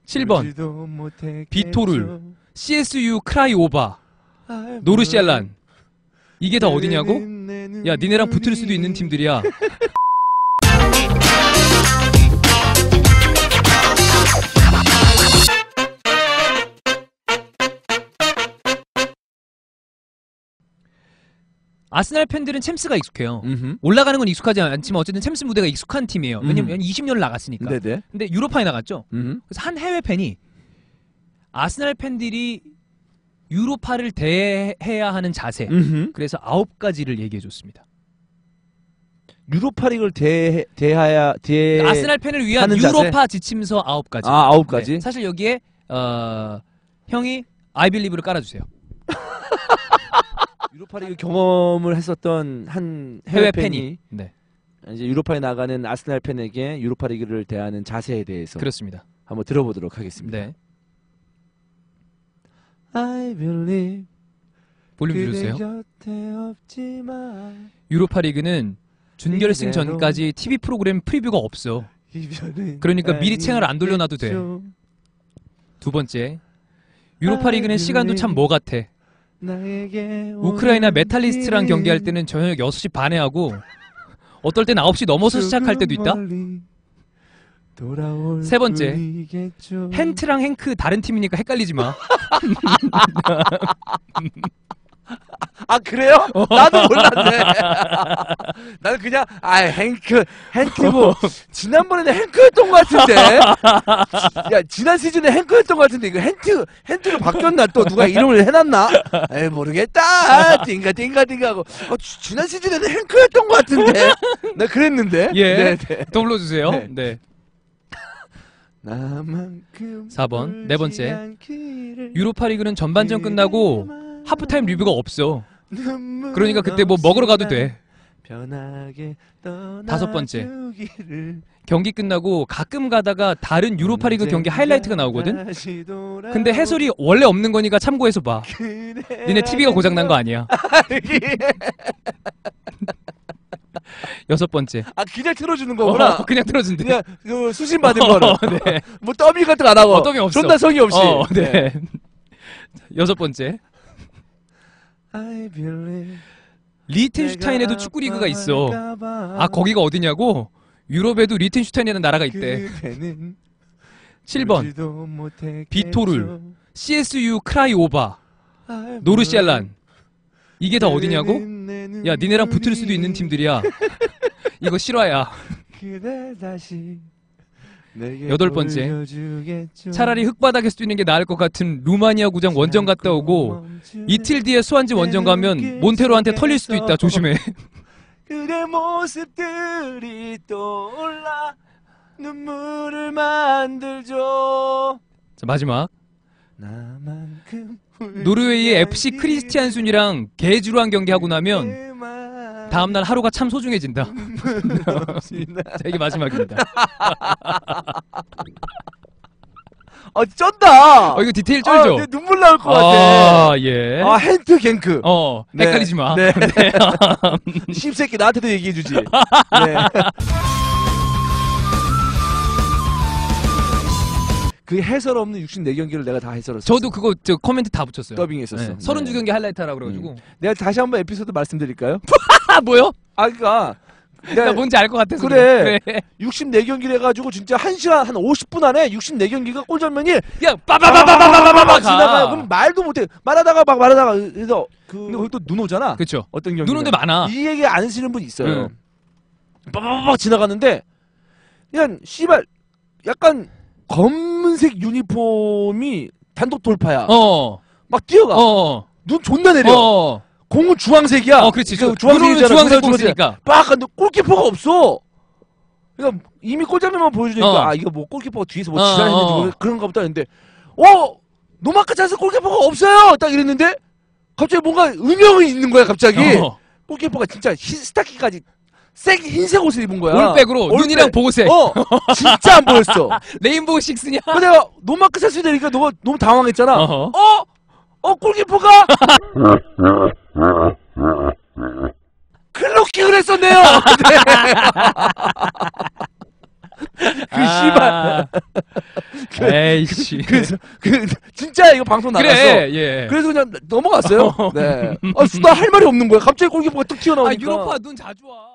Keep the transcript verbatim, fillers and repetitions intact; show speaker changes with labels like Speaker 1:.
Speaker 1: 칠 번 비토룰, 씨에스유 크라이오바, 노르시알란. 이게 다 어디냐고? 야, 니네랑 붙을 수도 있는 팀들이야. 아스날 팬들은 챔스가 익숙해요. 음흠. 올라가는 건 익숙하지 않지만 어쨌든 챔스 무대가 익숙한 팀이에요. 왜냐면 음. 이십 년을 나갔으니까. 네네. 근데 유로파에 나갔죠. 음흠. 그래서 한 해외 팬이 아스날 팬들이 유로파를 대해야 하는 자세. 음흠. 그래서 아홉 가지를 얘기해줬습니다.
Speaker 2: 유로파리그를 대 대하야 대
Speaker 1: 아스날 팬을 위한 유로파 자세? 지침서 아홉 가지.
Speaker 2: 아 아홉 가지.
Speaker 1: 네. 사실 여기에 어, 형이 아이빌리브를 깔아주세요.
Speaker 2: 유로파리그 경험을 했었던 한 해외, 해외 팬이, 팬이 네. 이제 유로파에 나가는 아스날 팬에게 유로파리그를 대하는 자세에 대해서
Speaker 1: 그렇습니다.
Speaker 2: 한번 들어보도록 하겠습니다. 네. I believe
Speaker 1: 볼륨 줄여주세요. 유로파리그는 준결승 전까지 티비 프로그램 프리뷰가 없어. 그러니까 미리 채널 안 돌려놔도 돼. 두 번째, 유로파리그는 시간도 참 뭐 같아. 우크라이나 메탈리스트랑 경기할 때는 저녁 여섯 시 반에 하고 어떨 땐 아홉 시 넘어서 시작할 때도 있다. 세 번째, 헨트랑 행크 다른 팀이니까 헷갈리지 마.
Speaker 2: 아 그래요? 나도 몰랐네. 나는 그냥 아 행크 행크고 지난번에는 행크였던 것 같은데. 야 지난 시즌에 행크였던 것 같은데 이거 헨트 헨트로 바뀌었나 또 누가 이름을 해놨나? 에이 모르겠다. 띵가 띵가 띵가하고 어, 지난 시즌에는 행크였던 것 같은데. 나 그랬는데.
Speaker 1: 예. 더 불러주세요. 네. 네. 사 번 네 번째, 유로파리그는 전반전 끝나고 하프타임 리뷰가 없어. 그러니까 그때 뭐 먹으러 가도 돼. 다섯 번째, 경기 끝나고 가끔 가다가 다른 유로파리그 경기 하이라이트가 나오거든? 근데 해설이 원래 없는 거니까 참고해서 봐. 니네 티비가 고장난 거 아니야. 여섯 번째.
Speaker 2: 아 그냥 틀어주는 거구나.
Speaker 1: 어, 그냥 틀어준대.
Speaker 2: 그냥 그 수신 받은 거는. 어, 네. 뭐 더빙 같은 거 안 하고.
Speaker 1: 어, 더빙 없어.
Speaker 2: 존나 성의 없이.
Speaker 1: 어, 네. 네. 여섯 번째. 리텐슈타인에도 축구 리그가 있어. 아 거기가 어디냐고? 유럽에도 리텐슈타인이라는 나라가 있대. 칠 번 비토룰, 씨에스유 크라이오바, 노르시알란. 이게 다 어디냐고? 야 니네랑 붙을 수도 있는 팀들이야. 이거 실화야. 여덟 번째, 차라리 흙바닥에서 뛰는 게 나을 것 같은 루마니아 구장 원정 갔다 오고 이틀 뒤에 수완지 원정 가면 몬테로한테 털릴 수도 있다. 조심해.
Speaker 2: 그대 모습들이 떠올라 눈물을 만들죠.
Speaker 1: 자 마지막, 노르웨이의 에프씨 크리스티안순이랑 개주로한 경기하고 나면 다음날 하루가 참 소중해진다. 자, 이게 마지막입니다.
Speaker 2: 아 쩐다.
Speaker 1: 어 이거 디테일 쩔죠?
Speaker 2: 아, 눈물 나올 것
Speaker 1: 아,
Speaker 2: 같아.
Speaker 1: 예.
Speaker 2: 아 헨트 갱크.
Speaker 1: 어 네. 헷갈리지 마.
Speaker 2: 네. 네. 씹새끼 나한테도 얘기해주지. 네. 그 해설 없는 육십사 경기를 내가 다 해설했어.
Speaker 1: 저도 그거 저 코멘트 다 붙였어요.
Speaker 2: 더빙했었어.
Speaker 1: 네. 삼십이 경기 하이라이트 하라고 그래가지고.
Speaker 2: 음. 내가 다시 한번 에피소드 말씀드릴까요?
Speaker 1: 뭐요?
Speaker 2: 아 그니까
Speaker 1: 나 뭔지 알 것 같아서.
Speaker 2: 그래. 그래. 육십사 경기를 해가지고 진짜 한 시간 한 오십 분 안에 육십사 경기가 꼴절면이
Speaker 1: 야 빠바바바바바바바
Speaker 2: 지나가요. 그럼 말도 못해. 말하다가 막 말하다가 그래서 그 근데 거기 또 눈 오잖아.
Speaker 1: 그렇죠.
Speaker 2: 어떤 경기
Speaker 1: 눈 오는 데 많아.
Speaker 2: 이 얘기 안 하시는 분 있어요. 빠바바바 지나가는데 그냥 씨발 약간 검은색 유니폼이 단독 돌파야. 어. 막 뛰어가. 어. 눈 존나 내려. 어. 공은 주황색이야.
Speaker 1: 어, 그렇지.
Speaker 2: 그 주황색이잖아.
Speaker 1: 주황색 공이니까.
Speaker 2: 빡 근데 골키퍼가 없어. 그러니까 이미 골장면만 보여주니까
Speaker 1: 어.
Speaker 2: 아 이거 뭐 골키퍼가 뒤에서 뭐 지랄했는지 어, 어. 그런가 보다 했는데 어 노마크 찬스 골키퍼가 없어요. 딱 이랬는데 갑자기 뭔가 음영이 있는 거야 갑자기. 어. 골키퍼가 진짜 흰 스타킹까지 색 흰색 옷을 입은 거야.
Speaker 1: 올백으로 올백. 눈이랑 보호색.
Speaker 2: 어 진짜 안 보였어.
Speaker 1: 레인보우 식스냐?
Speaker 2: 근데 내가 노마크 찬스 되니까 너가 너무 당황했잖아. 어허. 어? 어 골키퍼가 클로킹을 했었네요. 네. 그 씨발.
Speaker 1: 그, 에이씨.
Speaker 2: 그, 그, 그 진짜 이거 방송 나갔어.
Speaker 1: 그래, 예.
Speaker 2: 그래서 그냥 넘어갔어요. 네. 아, 수다 할 말이 없는 거야. 갑자기 골키퍼가 뚝 튀어나오니까.
Speaker 1: 아, 유로파 눈 자주 와.